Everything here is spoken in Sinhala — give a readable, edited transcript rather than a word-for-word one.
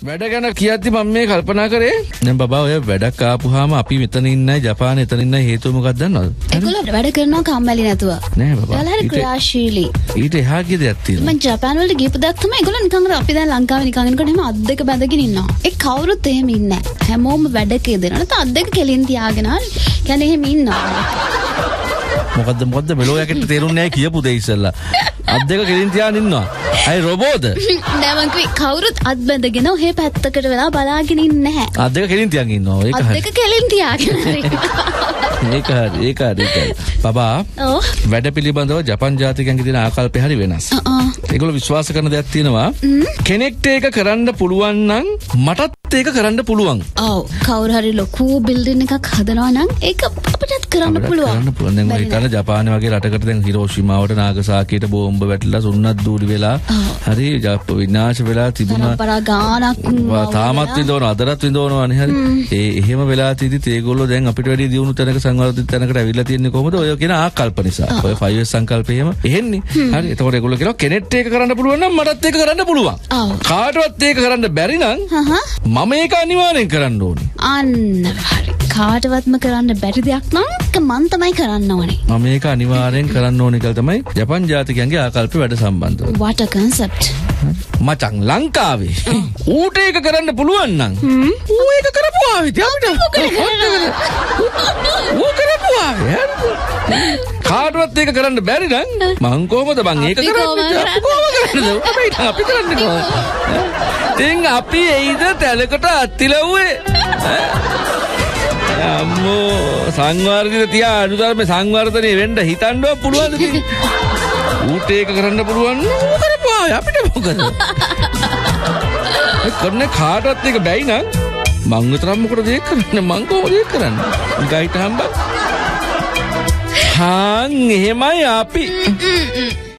වැඩ ගැන කියද්දි මම මේ කල්පනා කරේ දැන් බබා ඔය වැඩක් ආපුවාම අපි මෙතන ඉන්නයි ජපානයේ එතන ඉන්නයි හේතුව මොකක්ද දන්නවද? ඒගොල්ලෝ වැඩ කරනවා කම්මැලි නැතුව. නෑ බබා. ඒගොල්ලෝ හරි ක්‍රියාශීලී. ඊට එහා ගිය දෙයක් තියෙනවා. මම ජපාන වලට ගියපු දක් තමයි ඒගොල්ලෝ නිකන් අපි දැන් ලංකාවේ නිකන් එනකොට එහෙම අත් දෙක බැඳගෙන ඉන්නවා. ඒ කවුරුත් එහෙම ඉන්නේ නෑ. හැමෝම වැඩක යෙදෙනවා. නැත්නම් අත් දෙක කෙලින් තියාගෙන හරි. කියන්නේ එහෙම ඉන්නවා. මොකද්ද මෙලෝ යකෙට තේරුන්නේ නැහැ කියපු දෙය ඉස්සෙල්ලා. අත් දෙක කෙලින් තියාගෙන ඉන්නවා. අය රොබෝද? නෑ මං කිව්වේ කවුරුත් අත් බැඳගෙන ඔහේ පැත්තකට වෙලා බලාගෙන ඉන්නේ නැහැ. අත් දෙක කෙලින් තියාගෙන ඉන්නවා. ඒක හරි. අත් දෙක කෙලින් තියාගෙන හරි. ඒක හරි. බබා. ඔව්. වැඩ පිළිබඳව ජපන් ජාතිකයන්ගේ තියෙන ආකල්පය හරි වෙනස්. ඒගොල්ලෝ විශ්වාස කරන දෙයක් තියෙනවා. කෙනෙක්ට ඒක කරන්න පුළුවන් නම් මටත් ඒක කරන්න පුළුවන්. ඔව්. කවුරු හරි ලොකු බිල්ඩින් එකක් හදනවා නම් ඒක අපිටත් කරන්න පුළුවන්. දැන් ඔය හිතන්න ජපානයේ වගේ රටකට දැන් හිරෝෂිමාවට නාගසාකියට බෝම්බ වැටලා සුන්නත් දූලි වෙලා හරි විනාශ වෙලා තිබුණා. පරාගානක් තාමත් විඳවන අදටත් විඳවනවානේ හරි. එහෙම වෙලා තියදී ඒගොල්ලෝ දැන් අපිට වැඩි දියුණු තැනක සංවර්ධිත තැනකට ඇවිල්ලා තියෙන්නේ කොහොමද? ඔය කියන ආකල්ප නිසා. ඔය 5S සංකල්පය එහෙම එහෙන්නේ. හරි. එතකොට ඒගොල්ලෝ කියනවා කෙනෙක්ට ඒක කරන්න පුළුවන් නම් මටත් ඒක කරන්න පුළුවන්. කාටවත් ඒක කරන්න බැරි නම් මම ඒක අනිවාර්යෙන් කරන්න ඕනේ. අන්න හරි. කාටවත්ම කරන්න බැරි දෙයක් නම් මං තමයි කරන්න ඕනේ. මම මේක අනිවාර්යෙන් කරන්න ඕනේ කියලා තමයි ජපන් ජාතිකයන්ගේ ආකල්ප වැඩ සම්බන්ධව. What a concept. මචං ලංකාවේ ඌට ඒක කරන්න පුළුවන් නම් ඌ ඒක කරපුවා විදිහ අපිට ඌ කරපුවා කාටවත් ඒක කරන්න බැරි නම් මං කොහමද බං ඒක කරන්නේ? අපි කරන්නේ කොහොමද? ඉතින් අපි එයිද තැලකට අත්තිලව්වේ අම්මෝ සංවර්ධිත තියා අනුතරම සංවර්ධනය වෙන්න හිතන්නවත් පුළුවන්ද කිසි? ඌට ඒක කරන්න පුළුවන් ඌ කරපුවා අපිට මොකද? ඒ කරන්නේ කාටවත් ඒක බැයි නම් මං විතරක් මොකටද ඒක කරන්නේ? මං කොහොමද ඒක කරන්නේ? ගයිට හම්බ. හාන් එහෙමයි අපි